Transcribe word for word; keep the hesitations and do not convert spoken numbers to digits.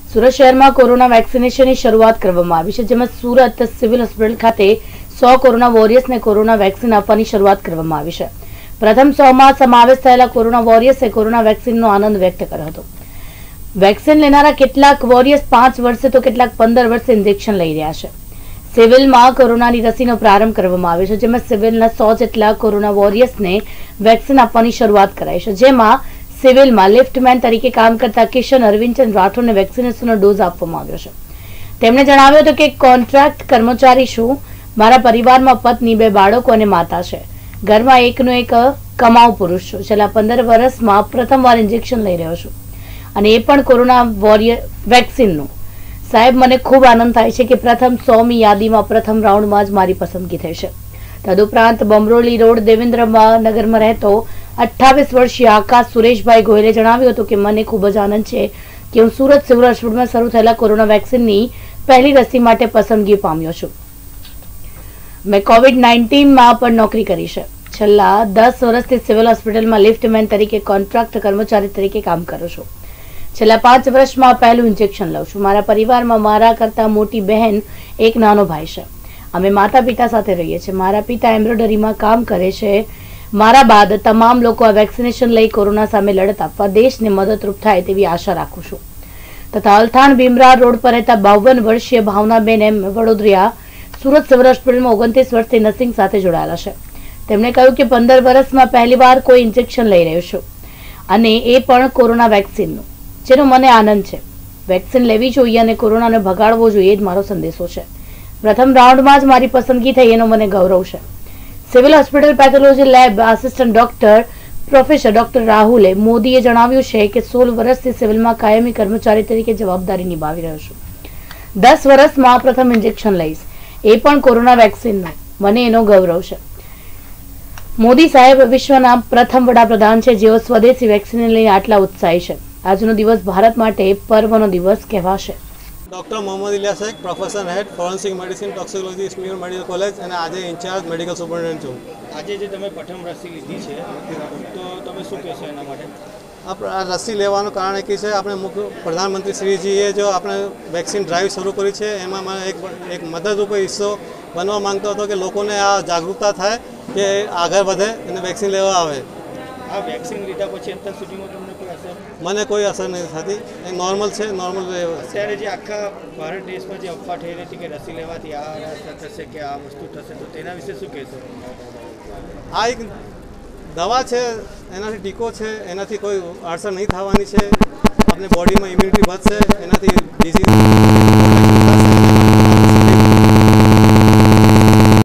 સુરત શહેરમાં કોરોના વેક્સિનેશનની શરૂઆત કરવામાં આવી છે, જેમાં સુરત સિવિલ હોસ્પિટલ ખાતે સો કોરોના વોરિયર્સને કોરોના વેક્સિન આપવાની શરૂઆત કરવામાં આવી છે। પ્રથમ સો માં સમાવેશ થયેલા કોરોના વોરિયર્સે કોરોના વેક્સિનનો આનંદ વ્યક્ત કર્યો હતો। વેક્સિન લેનારા કેટલાક વોરિયર્સ પાંચ વર્ષે તો કેટલાક પંદર વર્ષે ઇન્જેક્શન લઈ રહ્યા છે। સિવિલમાં કોરોનાની રસીનો પ્રારંભ કરવામાં આવ્યો છે, જેમાં સિવિલના સો જેટલા કોરોના વોરિયર્સને વેક્સિન આપવાની શરૂઆત કરાઈ છે, જેમાં સિવિલમાં લિફ્ટમેન તરીકે કામ કરતા કિશન અરવિંદચંદ રાઠોડને વેક્સિનેશનનો ડોઝ આપવામાં આવ્યો છે। તેમણે જણાવ્યું હતું કે કોન્ટ્રાક્ટ કર્મચારી છું, મારા પરિવારમાં પત્ની, બે બાળકો અને માતા છે, ઘરમાં એકનો એક કમાઉ પુરુષ છું, છેલ્લા પંદર વર્ષમાં પ્રથમવાર ઇન્જેક્શન લઈ રહ્યો છું અને એ પણ કોરોના વોરિયર વેક્સિનનું। સાહેબ, મને ખૂબ આનંદ થાય છે કે પ્રથમ સો મી યાદીમાં પ્રથમ રાઉન્ડમાં જ મારી પસંદગી થઈ છે। તદુપરાંત બમરોલી રોડ દેવેન્દ્રમાં નગરમાં રહેતો અઠ્ઠાવીસ વર્ષીય આકાશ સુરેશભાઈ ગોયલે જણાવ્યું હતું કે મને ખૂબ જ આનંદ છે કે હું સુરત સિવિલ હોસ્પિટલમાં શરૂ થયેલા કોરોના વેક્સિનની પહેલી રસી માટે પસંદગી પામ્યો છું। મેં કોવિડ નાઇન્ટીનમાં પણ નોકરી કરી છે, છેલ્લા દસ વર્ષથી સિવિલ હોસ્પિટલમાં લિફ્ટમેન તરીકે કોન્ટ્રાક્ટ કર્મચારી તરીકે કામ કરું છું। છેલ્લા પાંચ વર્ષમાં પહેલું ઇન્જેક્શન લઉં છું। મારા પરિવારમાં મારા કરતાં મોટી બહેન, એક નાનો ભાઈ છે। અમે માતા પિતા સાથે રહીએ છીએ। મારા પિતા એમ્બ્રોઇડરીમાં કામ કરે છે। મારા બાદ તમામ લોકો આ વેક્સિનેશન લઈ કોરોના સામે લડત આપવા દેશને મદદરૂપ થાય તેવી આશા રાખું છું। તથા અલથાણ ભીમરા રોડ પર રહેતા બાવન વર્ષીય ભાવનાબેન એમ વડોદરિયા સુરત સિવિલ હોસ્પિટલમાં ઓગણત્રીસ વર્ષથી નર્સિંગ સાથે જોડાયેલા છે। તેમણે કહ્યું કે પંદર વર્ષમાં પહેલીવાર કોઈ ઇન્જેક્શન લઈ રહ્યો છું અને એ પણ કોરોના વેક્સિનનું, જેનો મને આનંદ છે। વેક્સિન લેવી જોઈએ અને કોરોનાને ભગાડવો જોઈએ, એ જ મારો સંદેશો છે। પ્રથમ રાઉન્ડમાં જ મારી પસંદગી થઈ એનો મને ગૌરવ છે। Civil hospital pathology lab assistant doctor professor doctor રાહુલે મોદીએ જણાવ્યું છે કે સોળ વર્ષથી સિવિલમાં કાયમી કર્મચારી તરીકે જવાબદારી નિભાવી રહ્યો છું। દસ વર્ષમાં પ્રથમ ઇન્જેક્શન લઈશ, એ પણ કોરોના વેક્સિનનું, મને એનો ગૌરવ છે। મોદી સાહેબ વિશ્વના પ્રથમ વડાપ્રધાન છે જેઓ સ્વદેશી વેક્સિનને લઈને આટલા ઉત્સાહી છે। આજનો દિવસ ભારત માટે પર્વનો દિવસ કહેવાશે। Doctor Mohammad Ilyas Shaikh, professor head forensic medicine toxicology Smimer medical college અને આજે ઇન્ચાર્જ મેડિકલ સુપરિન્ટેન્ડન્ટ છું। આજે જે તમે પ્રથમ રસી લીધી છે તો તમે શું કહેશો એના માટે? આ રસી લેવાનું કારણ એક છે, આપણે મુખ્ય પ્રધાનમંત્રી શ્રીજીએ જો આપણે વેક્સિન ડ્રાઈવ શરૂ કરી છે, એમાં મને એક એક મદદરૂપ હિસ્સો બનવા માંગતો હતો કે લોકોને આ જાગૃતતા થાય કે આગળ વધે અને વેક્સિન લેવા આવે। આ વેક્સિન લીધા પછી અત્યાર સુધીમાં તમને કોઈ અસર? મને કોઈ અસર નથી થતી, એ નોર્મલ છે, નોર્મલ। અત્યારે જે આખા ભારત દેશમાં જે અફવા થઈ રહી હતી કે રસી લેવાથી આ થશે કે આ વસ્તુ થશે, તો તેના વિશે શું કહેશો? આ એક દવા છે, એનાથી ટીકો છે, એનાથી કોઈ અસર નહીં થવાની છે, આપણી બોડીમાં ઇમ્યુનિટી વધશે, એનાથી ડિઝીઝ